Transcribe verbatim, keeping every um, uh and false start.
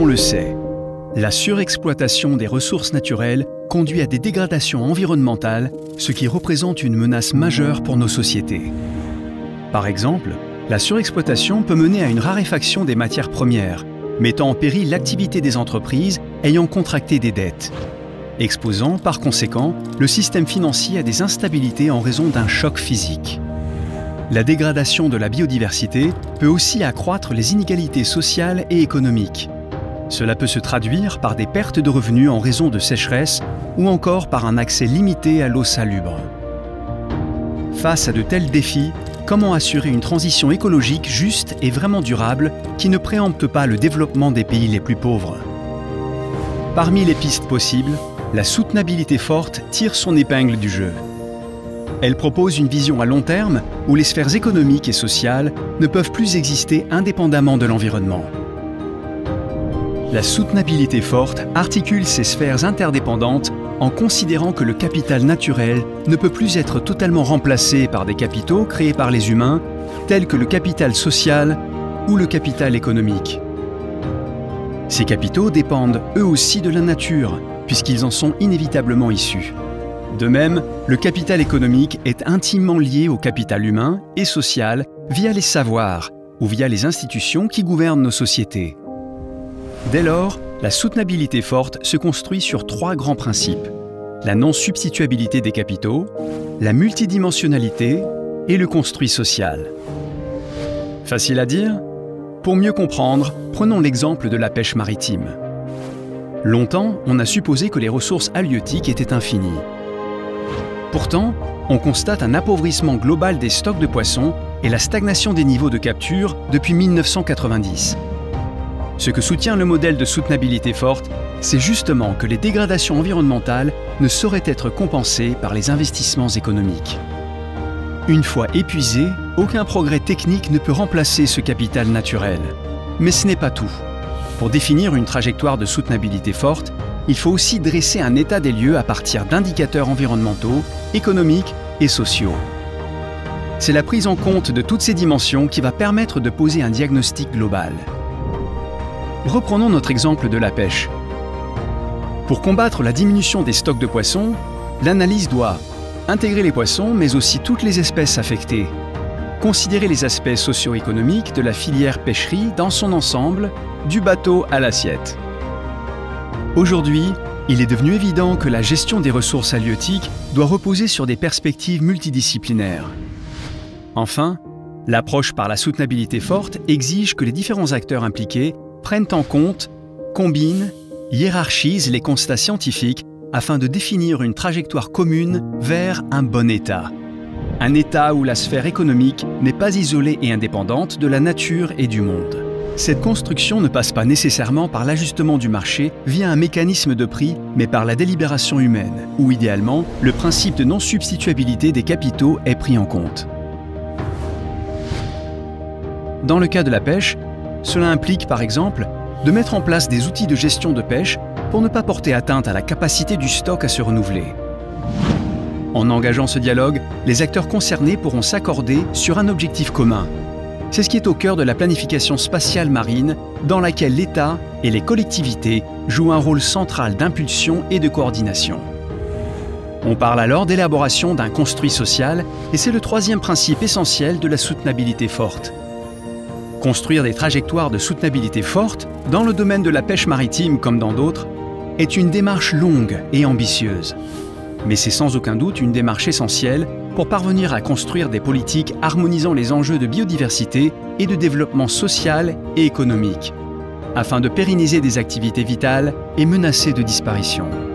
le sait, la surexploitation des ressources naturelles conduit à des dégradations environnementales, ce qui représente une menace majeure pour nos sociétés. Par exemple, la surexploitation peut mener à une raréfaction des matières premières, mettant en péril l'activité des entreprises ayant contracté des dettes, exposant par conséquent le système financier à des instabilités en raison d'un choc physique. La dégradation de la biodiversité peut aussi accroître les inégalités sociales et économiques. Cela peut se traduire par des pertes de revenus en raison de sécheresse ou encore par un accès limité à l'eau salubre. Face à de tels défis, comment assurer une transition écologique juste et vraiment durable qui ne préempte pas le développement des pays les plus pauvres? Parmi les pistes possibles, la soutenabilité forte tire son épingle du jeu. Elle propose une vision à long terme où les sphères économiques et sociales ne peuvent plus exister indépendamment de l'environnement. La soutenabilité forte articule ces sphères interdépendantes en considérant que le capital naturel ne peut plus être totalement remplacé par des capitaux créés par les humains, tels que le capital social ou le capital économique. Ces capitaux dépendent eux aussi de la nature, puisqu'ils en sont inévitablement issus. De même, le capital économique est intimement lié au capital humain et social via les savoirs ou via les institutions qui gouvernent nos sociétés. Dès lors, la soutenabilité forte se construit sur trois grands principes: la non-substituabilité des capitaux, la multidimensionnalité et le construit social. Facile à dire? Pour mieux comprendre, prenons l'exemple de la pêche maritime. Longtemps, on a supposé que les ressources halieutiques étaient infinies. Pourtant, on constate un appauvrissement global des stocks de poissons et la stagnation des niveaux de capture depuis mille neuf cent quatre-vingt-dix. Ce que soutient le modèle de soutenabilité forte, c'est justement que les dégradations environnementales ne sauraient être compensées par les investissements économiques. Une fois épuisé, aucun progrès technique ne peut remplacer ce capital naturel. Mais ce n'est pas tout. Pour définir une trajectoire de soutenabilité forte, il faut aussi dresser un état des lieux à partir d'indicateurs environnementaux, économiques et sociaux. C'est la prise en compte de toutes ces dimensions qui va permettre de poser un diagnostic global. Reprenons notre exemple de la pêche. Pour combattre la diminution des stocks de poissons, l'analyse doit intégrer les poissons, mais aussi toutes les espèces affectées, considérer les aspects socio-économiques de la filière pêcherie dans son ensemble, du bateau à l'assiette. Aujourd'hui, il est devenu évident que la gestion des ressources halieutiques doit reposer sur des perspectives multidisciplinaires. Enfin, l'approche par la soutenabilité forte exige que les différents acteurs impliqués prennent en compte, combinent, hiérarchisent les constats scientifiques afin de définir une trajectoire commune vers un bon état. Un état où la sphère économique n'est pas isolée et indépendante de la nature et du monde. Cette construction ne passe pas nécessairement par l'ajustement du marché via un mécanisme de prix, mais par la délibération humaine, où idéalement, le principe de non-substituabilité des capitaux est pris en compte. Dans le cas de la pêche, cela implique par exemple de mettre en place des outils de gestion de pêche pour ne pas porter atteinte à la capacité du stock à se renouveler. En engageant ce dialogue, les acteurs concernés pourront s'accorder sur un objectif commun. C'est ce qui est au cœur de la planification spatiale marine, dans laquelle l'État et les collectivités jouent un rôle central d'impulsion et de coordination. On parle alors d'élaboration d'un construit social, et c'est le troisième principe essentiel de la soutenabilité forte. Construire des trajectoires de soutenabilité forte, dans le domaine de la pêche maritime comme dans d'autres, est une démarche longue et ambitieuse. Mais c'est sans aucun doute une démarche essentielle pour parvenir à construire des politiques harmonisant les enjeux de biodiversité et de développement social et économique, afin de pérenniser des activités vitales et menacées de disparition.